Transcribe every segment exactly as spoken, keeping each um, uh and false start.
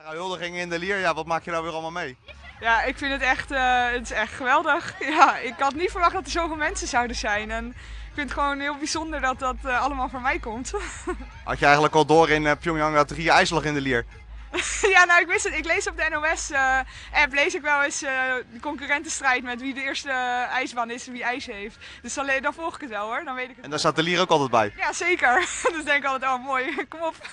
Huldiging in de Lier, ja, wat maak je nou weer allemaal mee? Ja, ik vind het echt, uh, het is echt geweldig. Ja, ik had niet verwacht dat er zoveel mensen zouden zijn. En ik vind het gewoon heel bijzonder dat dat uh, allemaal van mij komt. Had je eigenlijk al door in uh, Pyongyang dat er hier ijs lag in de Lier? Ja, nou ik wist het. Ik lees op de N O S-app uh, lees ik wel eens uh, de concurrentenstrijd met wie de eerste uh, ijsbaan is en wie ijs heeft. Dus dan, dan volg ik het wel hoor, dan weet ik het. En daar staat de Lier ook altijd bij? Ja, zeker. Dus denk ik altijd, oh mooi, kom op.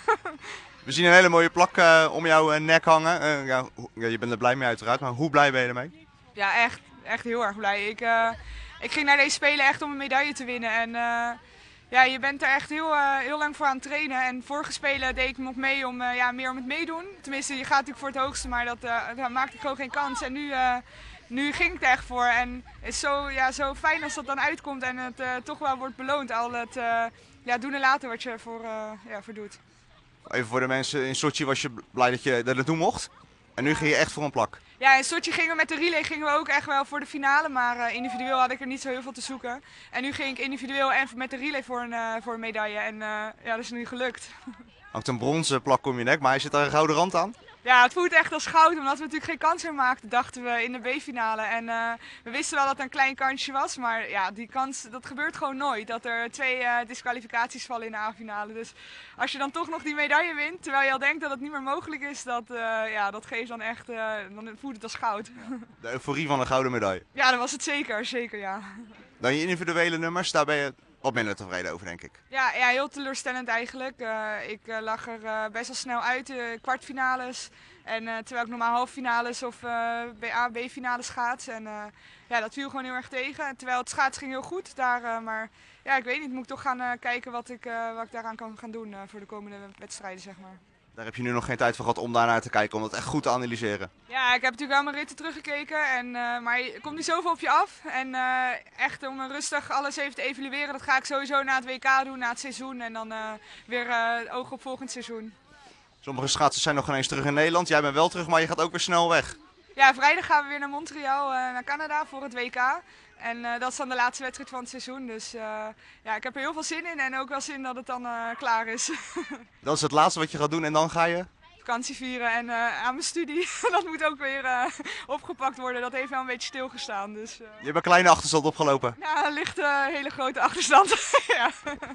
We zien een hele mooie plak uh, om jouw uh, nek hangen. Uh, ja, ja, je bent er blij mee uiteraard, maar hoe blij ben je ermee? Ja, echt, echt heel erg blij. Ik, uh, ik ging naar deze Spelen echt om een medaille te winnen. En uh, ja, je bent er echt heel, uh, heel lang voor aan het trainen. En vorige Spelen deed ik nog mee om uh, ja, meer om het meedoen. Tenminste, je gaat natuurlijk voor het hoogste, maar dat, uh, dat maakte ik gewoon geen kans. En nu, uh, nu ging ik er echt voor. En het is zo, ja, zo fijn als dat dan uitkomt en het uh, toch wel wordt beloond. Al het uh, ja, doen en laten wat je ervoor uh, ja, voor doet. Even voor de mensen, in Sochi was je blij dat je er naartoe mocht. En nu ging je echt voor een plak. Ja, in Sochi gingen we met de relay gingen we ook echt wel voor de finale, maar uh, individueel had ik er niet zo heel veel te zoeken. En nu ging ik individueel en met de relay voor een, uh, voor een medaille en uh, ja, dat is nu gelukt. Hangt een bronzen plak om je nek, maar zit daar een gouden rand aan? Ja, het voelt echt als goud, omdat we natuurlijk geen kans meer maakten, dachten we in de B-finale. En uh, we wisten wel dat het een klein kansje was, maar ja, die kans, dat gebeurt gewoon nooit. Dat er twee uh, disqualificaties vallen in de A-finale. Dus als je dan toch nog die medaille wint, terwijl je al denkt dat het niet meer mogelijk is, dat, uh, ja, dat geeft dan echt, uh, dan voelt het als goud. De euforie van een gouden medaille? Ja, dat was het zeker, zeker ja. Dan je individuele nummers, daar ben je wat minder tevreden over, denk ik. Ja, ja heel teleurstellend eigenlijk. Uh, ik uh, lag er uh, best wel snel uit, uh, kwartfinales. En uh, terwijl ik normaal halffinales of uh, A en B-finales schaats. En uh, ja, dat viel gewoon heel erg tegen. Terwijl het schaats ging heel goed daar. Uh, maar ja, ik weet niet, moet ik toch gaan uh, kijken wat ik, uh, wat ik daaraan kan gaan doen uh, voor de komende wedstrijden, zeg maar. Daar heb je nu nog geen tijd voor gehad om daarnaar te kijken, om dat echt goed te analyseren. Ja, ik heb natuurlijk wel mijn ritten teruggekeken, en, uh, maar er komt niet zoveel op je af. En uh, echt om rustig alles even te evalueren, dat ga ik sowieso na het W K doen, na het seizoen. En dan uh, weer uh, oog op volgend seizoen. Sommige schaatsers zijn nog geen eens terug in Nederland. Jij bent wel terug, maar je gaat ook weer snel weg. Ja, vrijdag gaan we weer naar Montreal, uh, naar Canada voor het W K. En uh, dat is dan de laatste wedstrijd van het seizoen. Dus uh, ja, ik heb er heel veel zin in en ook wel zin dat het dan uh, klaar is. Dat is het laatste wat je gaat doen en dan ga je? Vakantie vieren en uh, aan mijn studie. Dat moet ook weer uh, opgepakt worden. Dat heeft wel een beetje stilgestaan. Dus, uh... Je hebt een kleine achterstand opgelopen? Ja, er ligt een uh, hele grote achterstand. Ja.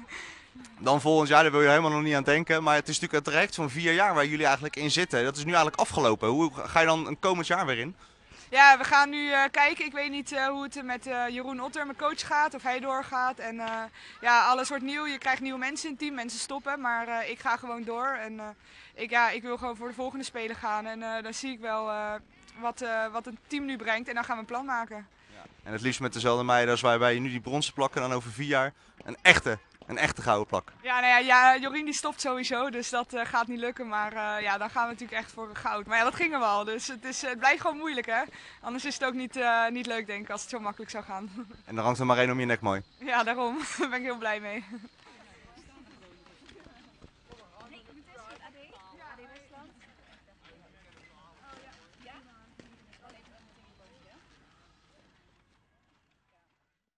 Dan volgend jaar, daar wil je helemaal nog niet aan denken. Maar het is natuurlijk een traject van vier jaar waar jullie eigenlijk in zitten. Dat is nu eigenlijk afgelopen. Hoe ga je dan een komend jaar weer in? Ja, we gaan nu uh, kijken. Ik weet niet uh, hoe het met uh, Jeroen Otter, mijn coach, gaat. Of hij doorgaat. En uh, ja, alles wordt nieuw. Je krijgt nieuwe mensen in het team. Mensen stoppen. Maar uh, ik ga gewoon door. En uh, ik, ja, ik wil gewoon voor de volgende Spelen gaan. En uh, dan zie ik wel uh, wat, uh, wat het team nu brengt. En dan gaan we een plan maken. Ja. En het liefst met dezelfde meiden als waarbij je nu die bronzen plakken. En dan over vier jaar een echte, een echte gouden plak. Ja, nou ja, ja, Jorien die stopt sowieso, dus dat uh, gaat niet lukken. Maar uh, ja, dan gaan we natuurlijk echt voor goud. Maar ja, dat gingen we al, dus het, is, het blijft gewoon moeilijk, hè. Anders is het ook niet, uh, niet leuk, denk ik, als het zo makkelijk zou gaan. En dan hangt er maar één om je nek, mooi. Ja, daarom. Daar ben ik heel blij mee.